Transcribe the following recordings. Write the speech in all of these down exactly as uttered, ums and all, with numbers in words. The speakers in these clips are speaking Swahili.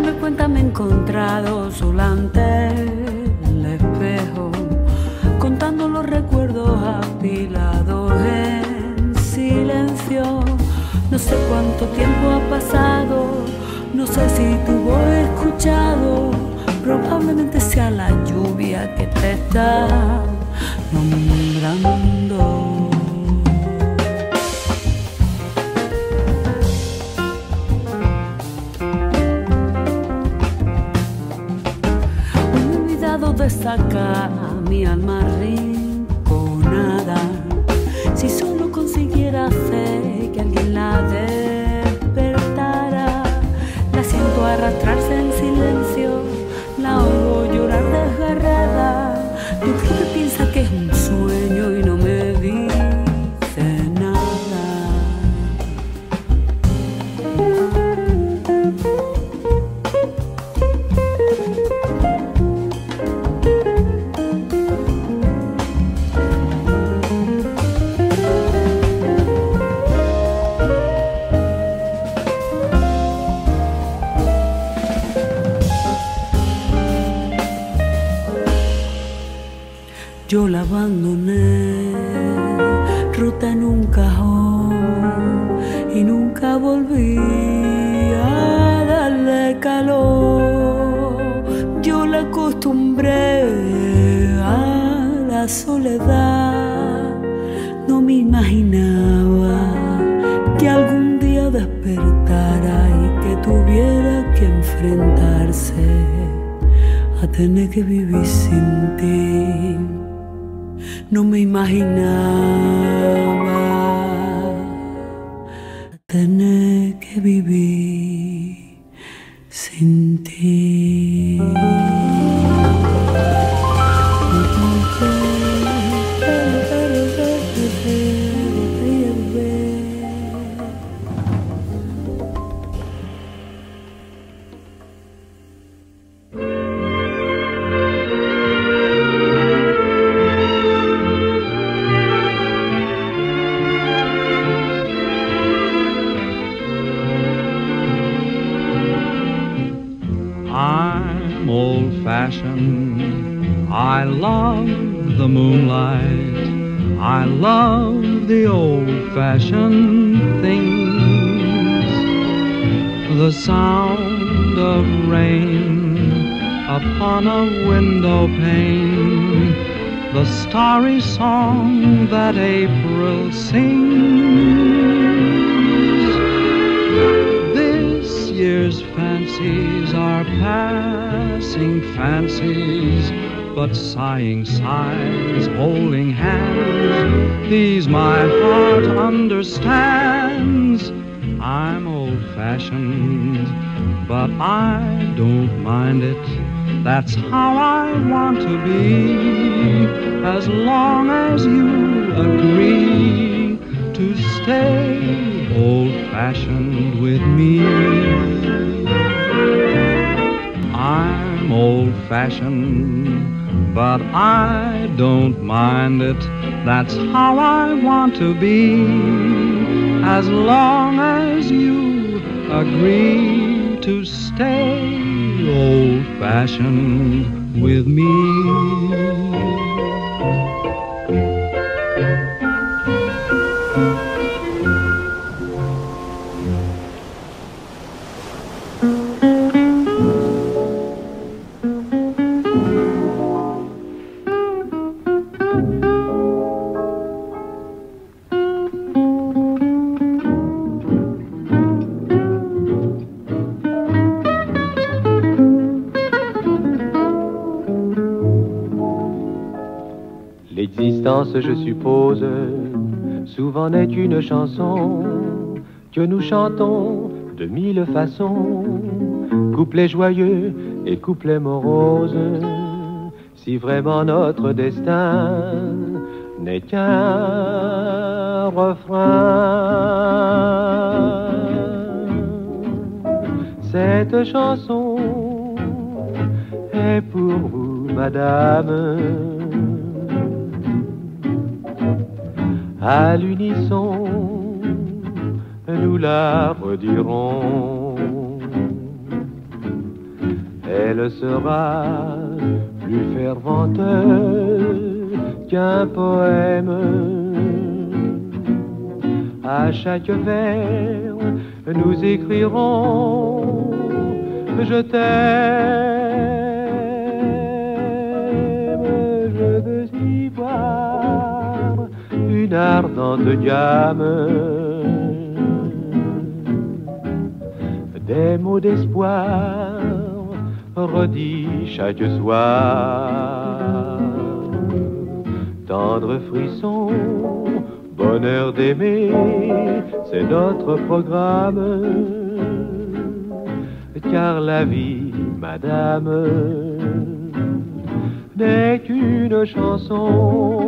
darme cuenta me he encontrado sola ante el espejo, contando los recuerdos apilados en silencio. No sé cuánto tiempo ha pasado, no sé si tu voz he escuchado, probablemente sea la lluvia que te está nombrando. De sacar mi alma arrinconada, si solo consiguiera hacer que alguien la despertara. La siento arrastrarse en silencio, la oigo llorar desgarrada. Mi gente piensa que es un sueño y no me dice nada. Yo la abandoné, rota en un cajón, y nunca volví a darle calor. Yo la acostumbré a la soledad, no me imaginaba que algún día despertara y que tuviera que enfrentarse a tener que vivir sin ti. No me imaginaba tener que vivir sin ti. I love the moonlight, I love the old-fashioned things, the sound of rain upon a window pane, the starry song that April sings. This year's fancies are passing fancies, but sighing sighs, holding hands, these my heart understands. I'm old-fashioned, but I don't mind it. That's how I want to be, as long as you agree to stay old-fashioned with me. I'm old-fashioned, but I don't mind it. That's how I want to be, as long as you agree to stay old-fashioned with me. L'existence, je suppose, souvent n'est une chanson que nous chantons de mille façons, couplets joyeux et couplets moroses. Si vraiment notre destin n'est qu'un refrain, cette chanson est pour vous, madame. À l'unisson, nous la redirons. elle sera plus fervente qu'un poème. À chaque vers, nous écrirons je t'aime. Je veux y voir une ardente gamme des mots d'espoir redits chaque soir. Tendre frisson, bonheur d'aimer, c'est notre programme. Car la vie, madame, n'est qu'une chanson.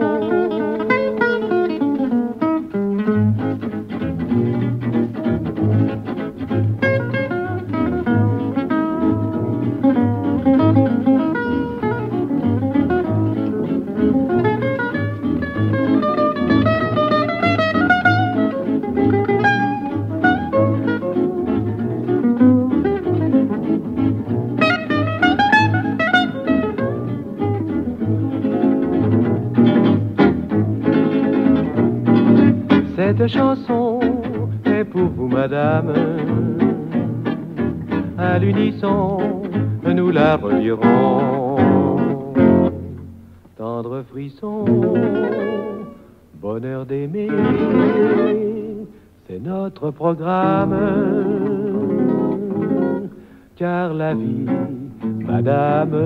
Cette chanson est pour vous, madame. À l'unisson, nous la relirons. Tendre frisson, bonheur d'aimer, c'est notre programme. Car la vie, madame,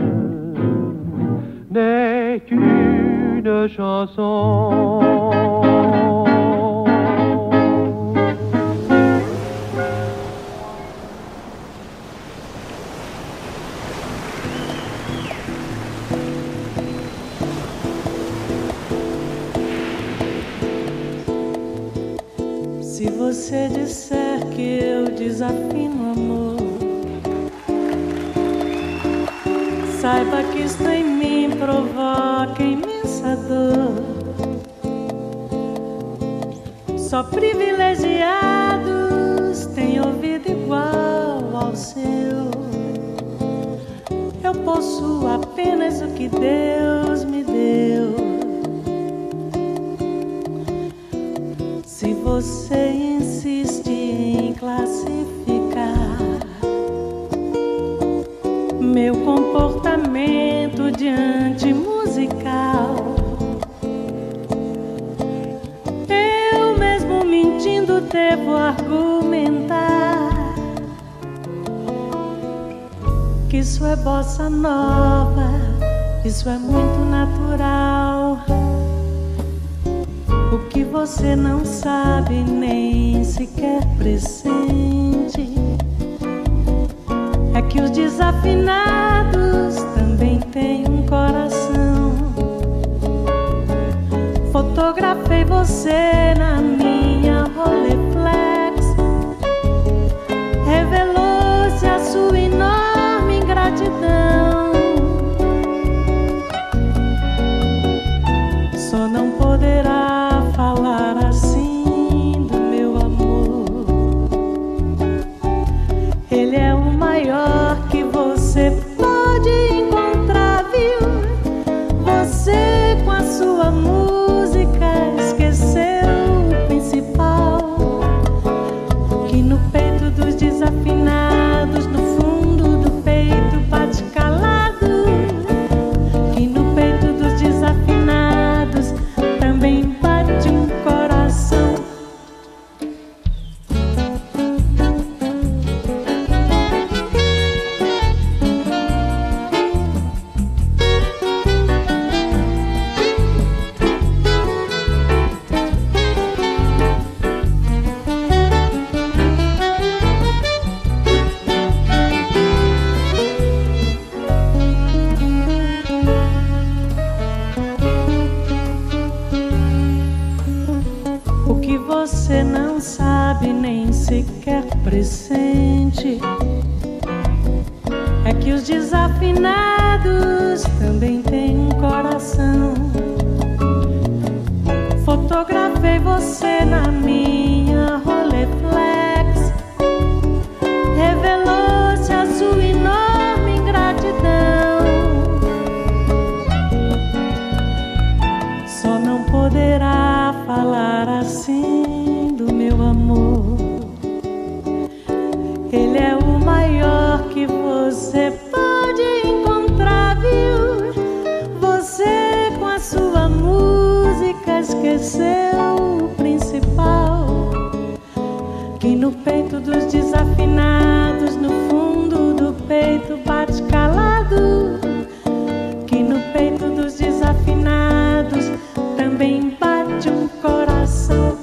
n'est qu'une chanson. Se você disser que eu desafino amor, saiba que isto em mim provoca imensa dor. Só privilegiados têm ouvido igual ao seu. Eu possuo apenas o que Deus me deu. Se você insiste em classificar meu comportamento diante musical, eu mesmo mentindo devo argumentar que isso é bossa nova, isso é muito natural. O que você não sabe nem sequer pressente é que os desafinados também têm um coração. Fotografei você na minha Rolleiflex, revelou-se a sua enorme ingratidão. Só não poderá falar assim do meu amor. Ele é o maior que você pode encontrar, viu? Você com a sua música esqueceu o principal, que no peito dos desafinados, no fundo do peito bate calado, que no peito dos desafinados também bate um coração. O que você não sabe nem sequer pressente é que os desafinados também têm um coração. Fotografei você na minha Rolleiflex, revelou-se a sua enorme esqueceu o principal, que no peito dos desafinados, no fundo do peito bate calado, que no peito dos desafinados também bate um coração.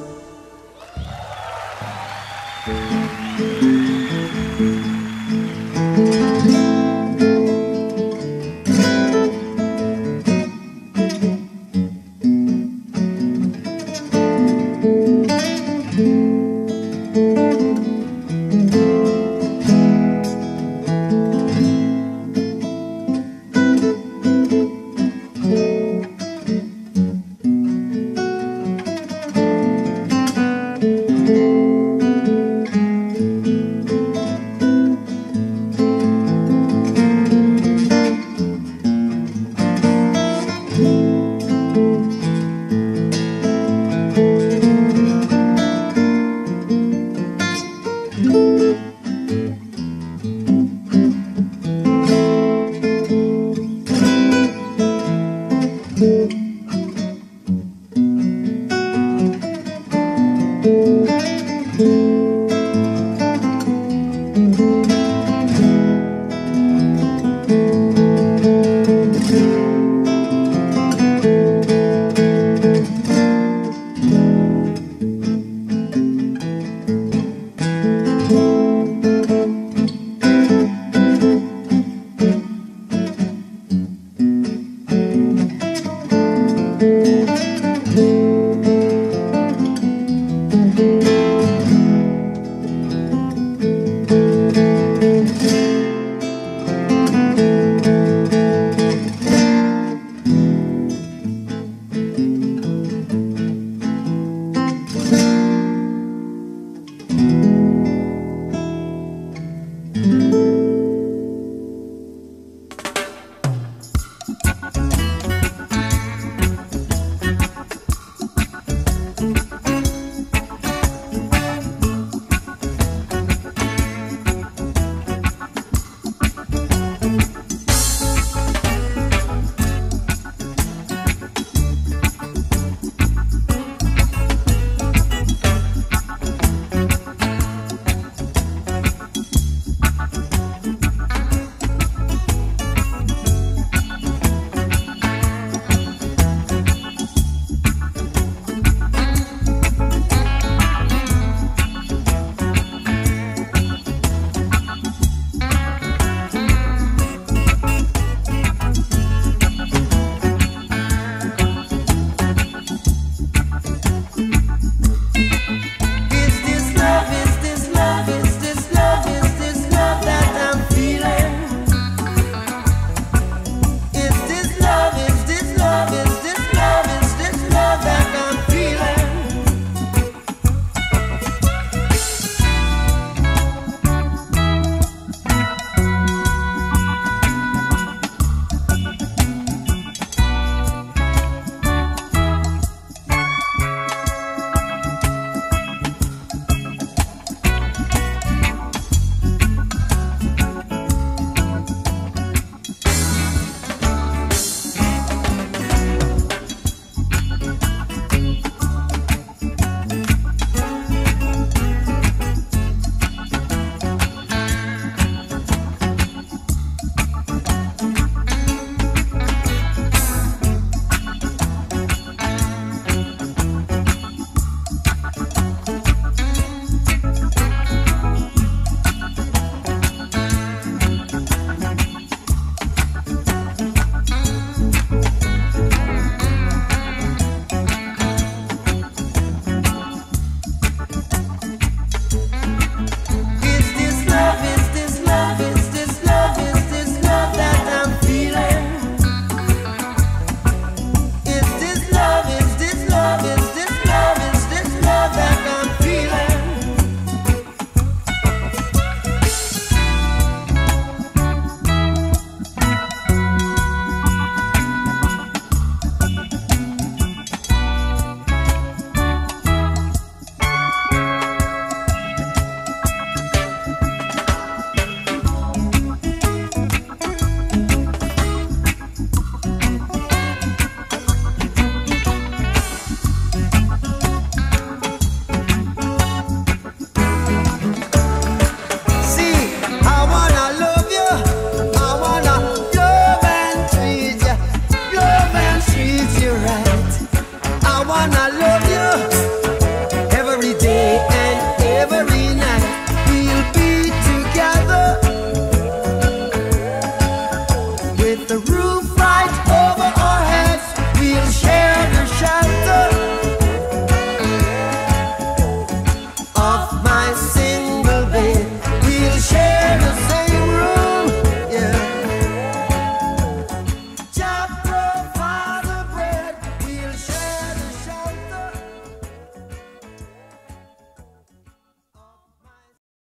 Thank you.